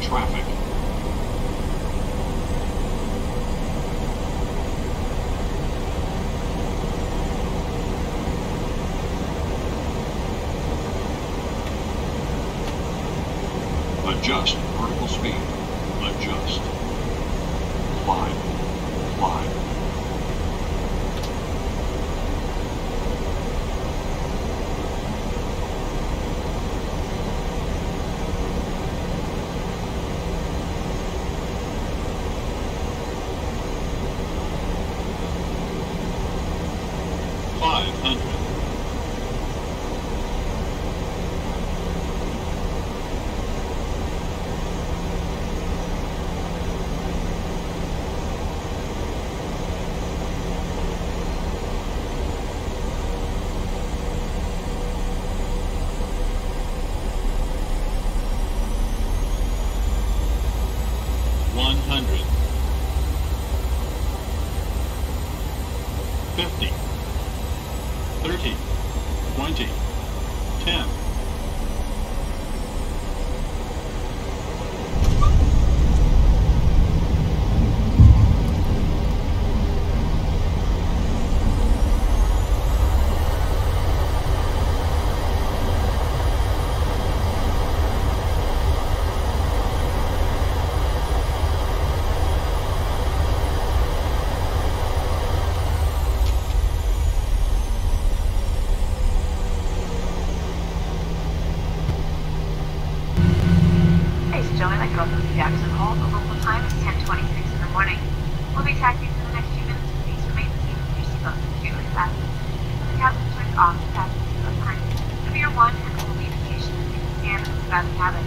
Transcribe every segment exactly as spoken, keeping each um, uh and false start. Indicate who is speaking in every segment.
Speaker 1: traffic. Adjust vertical speed. Adjust. Climb. Climb. Five hundred. One hundred. Fifty. Thirty. Twenty. Ten.
Speaker 2: Ladies and gentlemen, I'd like to welcome you to Jackson Hole. The local time is ten twenty-six in the morning. We'll be taxiing for the next few minutes. Please remain seated with your seatbelt securely fastened. The cabin turns off the passenger seatbelt sign. Cover your one and only indication that you can stand and move out of the cabin.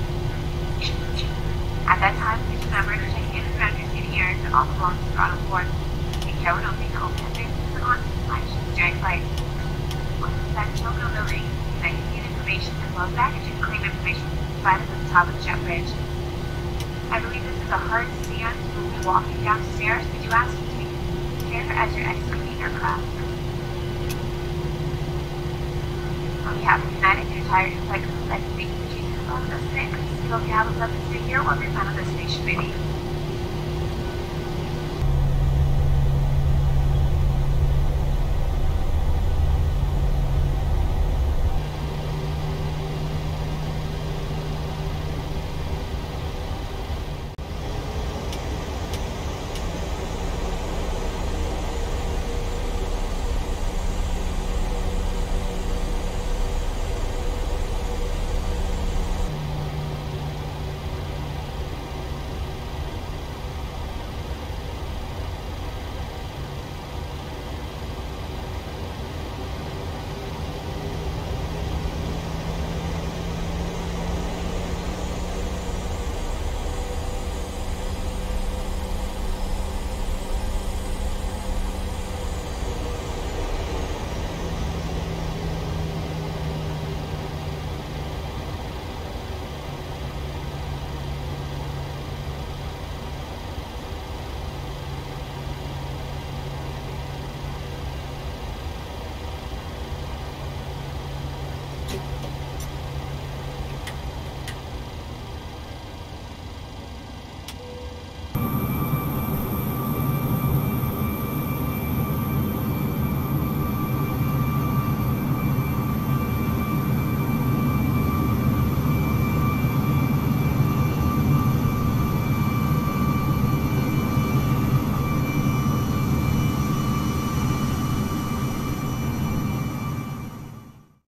Speaker 2: At that time, please remember to check in and around your seating areas and all belongings brought on board. Take care when opening home pendants and on flash during flight. Once inside the terminal building, connected seat information as well as baggage and claim information provided at the top of the jet bridge. I believe this is a hard stand. When we walking downstairs, we do ask you to take care as you're exiting the aircraft. On behalf of United, your entire flight crew would like to thank you for choosing to follow us today. Please feel free to have a pleasant stay here while your final destination may be.